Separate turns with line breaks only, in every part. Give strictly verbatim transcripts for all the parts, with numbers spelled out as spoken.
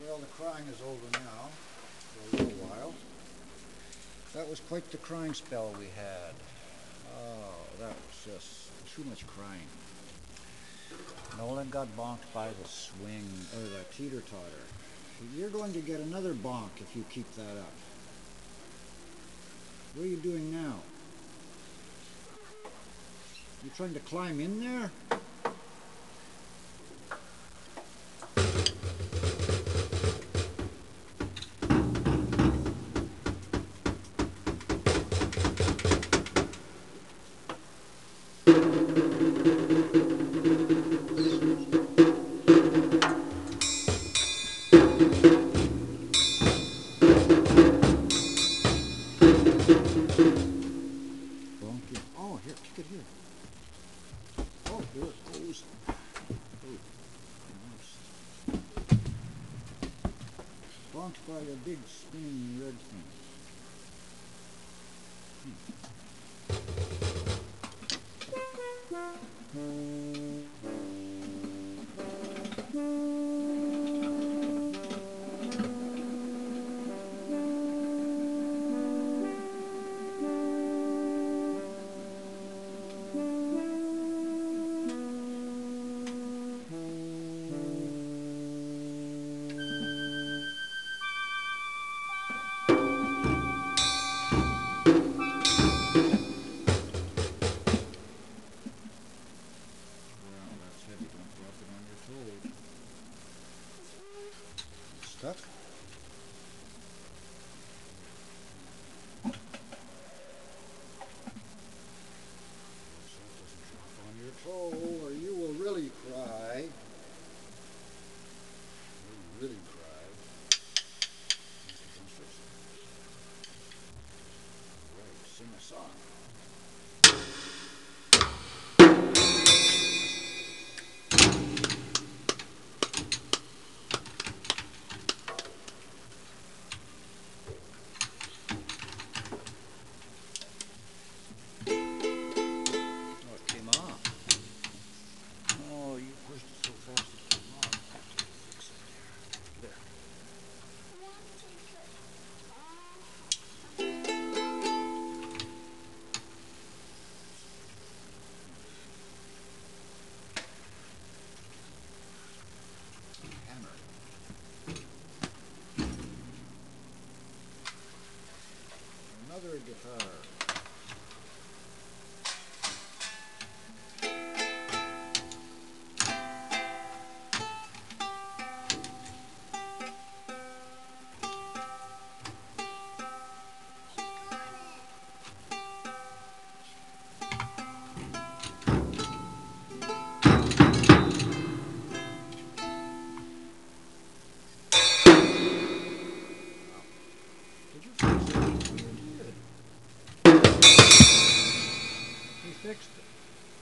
Well, the crying is over now, for a little while. That was quite the crying spell we had. Oh, that was just too much crying. Nolan got bonked by the swing, or the teeter-totter. You're going to get another bonk if you keep that up. What are you doing now? You trying to climb in there? Oh, here, kick it here. Oh, here it goes. Oh, nice. Bonked by a big spinning red thing. Hmm. Stuck? So it doesn't drop on your toe, or you will really cry. You'll really cry. Right, sing a song. Another guitar. Did you fix it? He fixed it.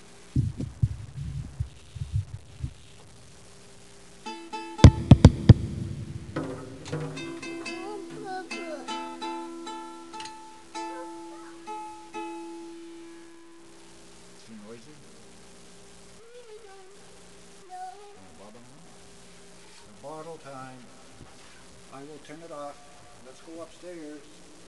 Too noisy? Bottle time. I will turn it off. Let's go upstairs.